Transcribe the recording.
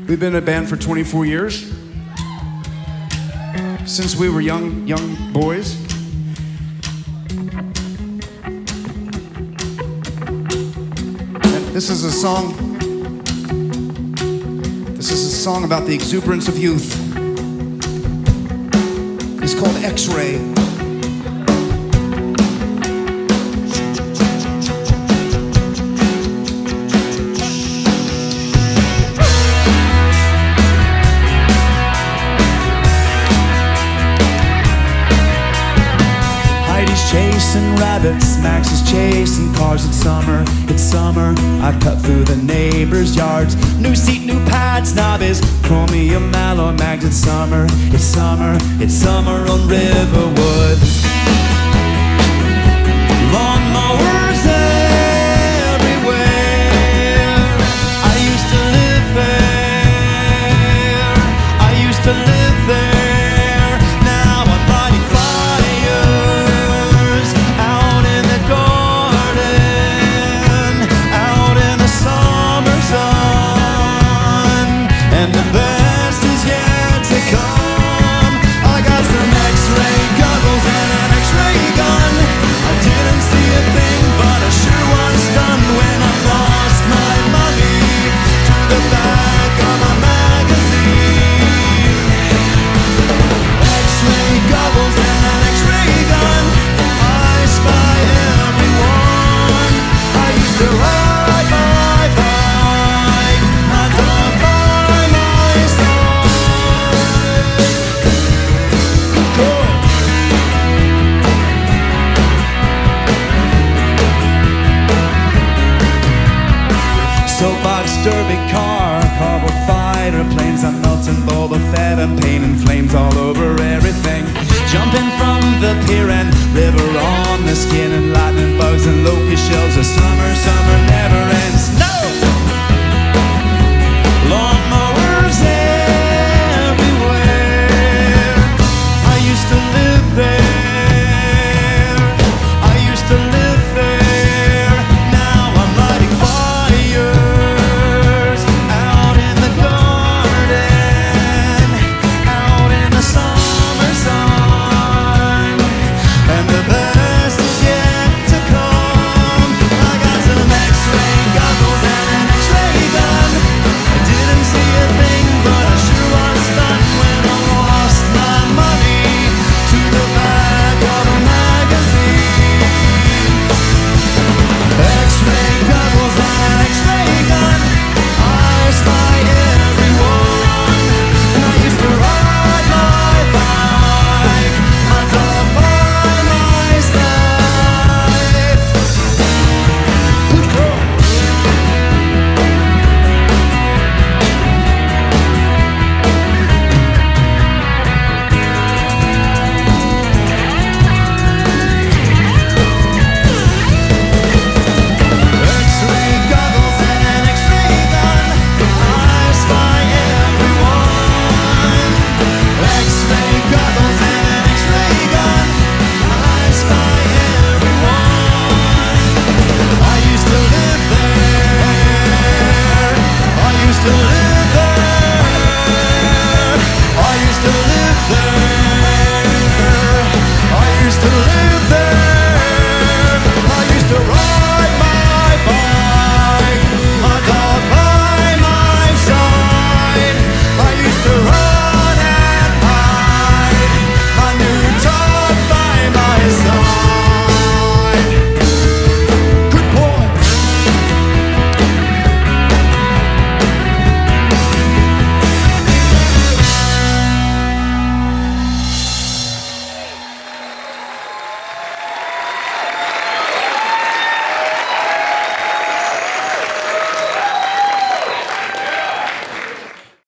We've been a band for 24 years. Since we were young boys. And this is a song about the exuberance of youth. It's called X-Ray. Chasing rabbits, Max is chasing cars. It's summer, it's summer. I cut through the neighbors' yards. New seat, new pads, knob is chromium alloy mags. It's summer, it's summer, it's summer on Riverwood. Lawnmowers everywhere. I used to live there. I used to live there. And the best is yet to come. I got some X-ray goggles and an X-ray gun. I didn't see a thing, but I sure was stunned when I lost my money to the back of my magazine. X-ray goggles and an X-ray gun. I spy everyone. I used to ride my bike. I thought soapbox derby car, cardboard fighter planes, I'm melting Boba Fett and painting flames all over everything. Jumping from the pier and river on the skin and lightning bugs and locust shells. A summer sun